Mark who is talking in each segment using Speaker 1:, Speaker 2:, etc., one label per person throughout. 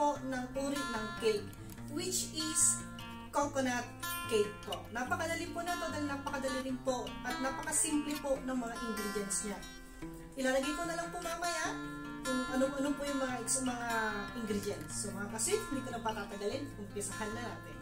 Speaker 1: po ng uri ng cake, which is coconut cake po. Napakadali po na to dahil napakadali rin po at napakasimple po ng mga ingredients niya. Ilalagay ko na lang po mamaya kung ano-ano po yung mga ingredients. So mga kasweet, hindi ko na patatagalin, umpisahan na natin.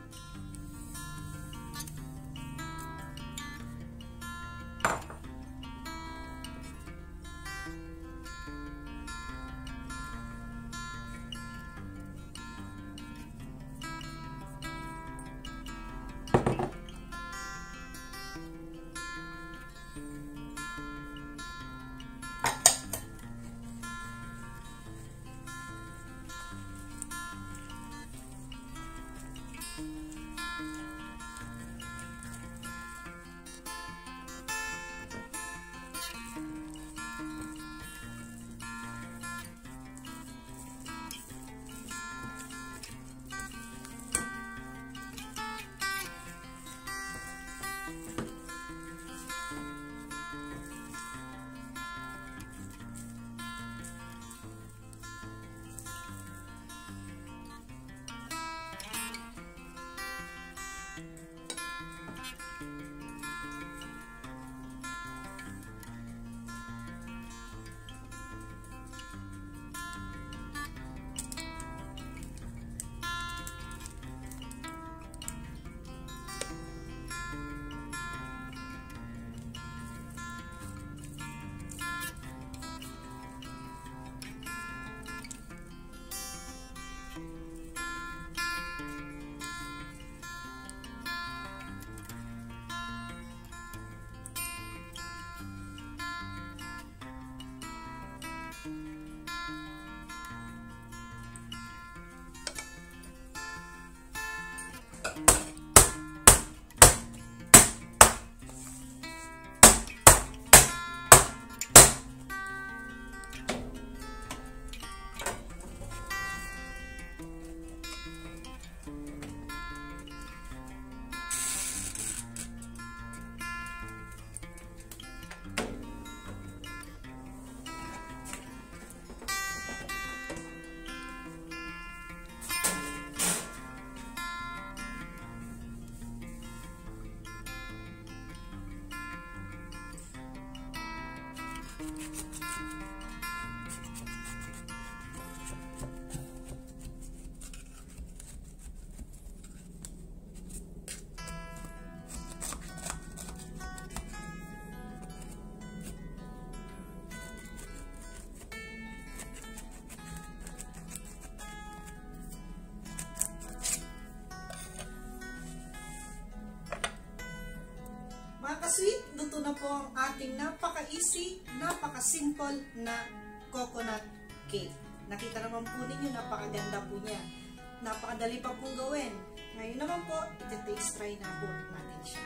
Speaker 1: Sweet, luto na po ang ating napaka-easy, napaka-simple na coconut cake. Nakita naman po ninyo, napakaganda po niya. Napakadali pa pong gawin. Ngayon naman po, iti-taste try na po natin siya.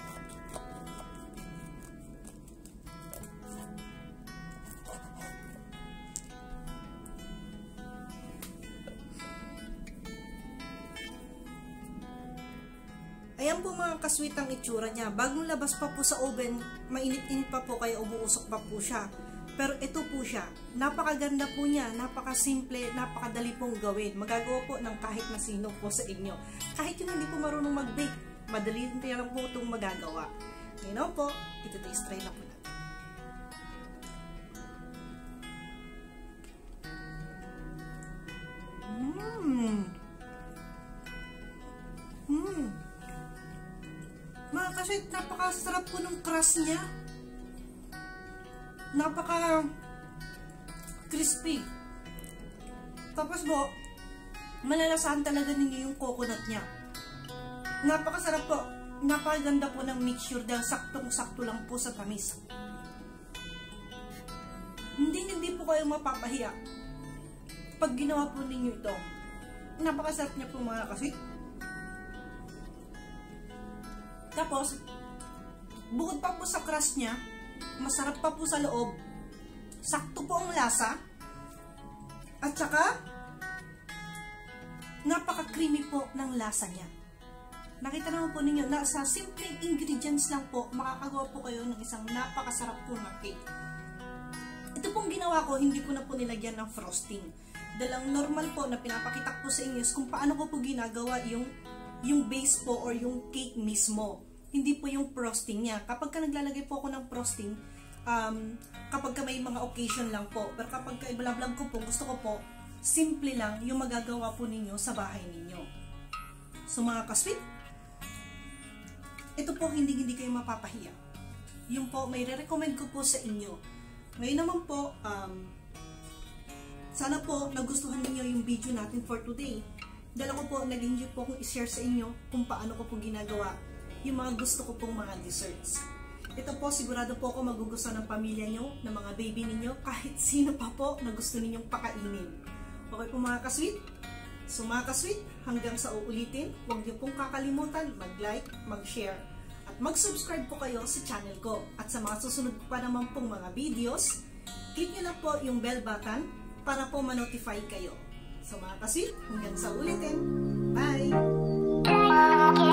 Speaker 1: Ayan po mga kasweet ang itsura niya. Bagong labas pa po sa oven, mainit-init pa po kaya umuusok pa po siya. Pero ito po siya. Napakaganda po niya, napakasimple, napakadali pong gawin. Magagawa po ng kahit na sino po sa inyo. Kahit yung hindi po marunong mag-bake, madali rin lang po itong magagawa. Ngayon po, ito-taste try na po natin. Mga kasweet, napakasarap po ng crust niya. Napaka crispy. Tapos po, malalasahan talaga ninyo yung coconut niya. Napakasarap po. Napakaganda po ng mixture dahil saktong-sakto lang po sa tamis. Hindi po kayo mapapahiya pag ginawa po ninyo ito. Napakasarap niya po mga kasweet. Tapos, bukod pa po sa crust niya, masarap pa po sa loob. Sakto po ang lasa. At saka, napaka-creamy po ng lasa niya. Nakita naman po ninyo na sa simpleng ingredients lang po, makakagawa po kayo ng isang napakasarap po na cake. Ito pong ginawa ko, hindi ko na po nilagyan ng frosting. Dalang normal po na pinapakita ko sa inyo is kung paano ko po ginagawa yung base po or yung cake mismo. Hindi po yung frosting niya. Kapag ka naglalagay po ako ng frosting, kapag ka may mga occasion lang po. Pero kapag ka i-vlog ko po, gusto ko po, simple lang yung magagawa po ninyo sa bahay ninyo. So mga ka-sweet, ito po hindi kayo mapapahiya. Yung po, may re-recommend ko po sa inyo. Ngayon naman po, sana po nagustuhan niyo yung video natin for today. Dahil ako po, nag-enjoy po akong i-share sa inyo kung paano ko po ginagawa yung mga gusto ko pong mga desserts. Ito po, sigurado po ako magugustuhan ng pamilya nyo, ng mga baby ninyo, kahit sino pa po na gusto ninyong pakainin. Okay po mga ka-sweet? So mga ka-sweet, hanggang sa uulitin, huwag niyo pong kakalimutan mag-like, mag-share, at mag-subscribe po kayo sa channel ko. At sa mga susunod pa naman pong mga videos, click nyo lang po yung bell button para po ma-notify kayo. So mga ka-sweet, hanggang sa ulitin. Bye!